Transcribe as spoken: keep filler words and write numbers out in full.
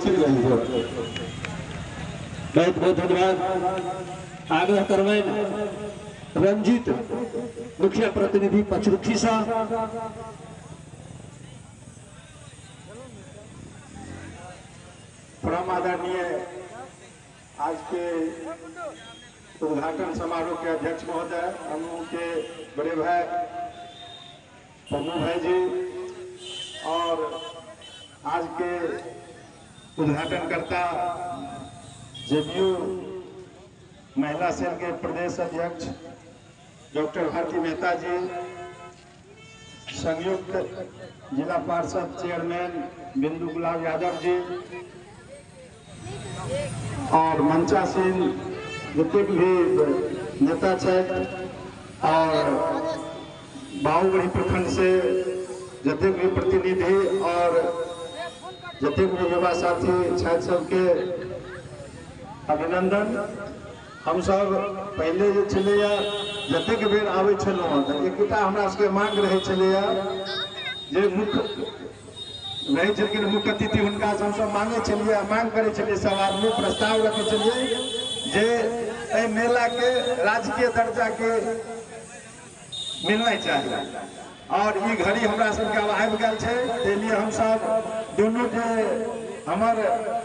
सुरक्षित रहिए। बहुत बहुत धन्यवाद। आग्रह करवे रंजीत मुखिया प्रतिनिधि पचरुखी सा परम आदरणीय आज के उद्घाटन समारोह के अध्यक्ष महोदय, हम के बड़े भाई पन्नू भाई जी और आज के उद्घाटनकर्ता जेडीयू महिला सेल के प्रदेश अध्यक्ष डॉक्टर भारती मेहता जी, संयुक्त जिला पार्षद चेयरमैन बिंदु गुलाब यादव जी और मंचासीन जितने भी नेता है और बाहुबली प्रखंड से जितने भी प्रतिनिधि और जितने भी युवा साथी छात्र सबके अभिनंदन। हम सब पहले जो चले जतेक बेर आवे छलहुँ एकटा हमरा सबके मांग रहे छले जे मुख्य रहे छलखिन मुख्य अतिथि हुनका हम सब मांगे छलिए मांग करे छलिए सब आदमी प्रस्ताव रखे छलिए जे एहि मेला के राजकीय दर्जा के मिलना चाहिए और ई घड़ी हमरा सबके अब आबि गेल छै। ताहि लिए हम सब दुनू जे हमर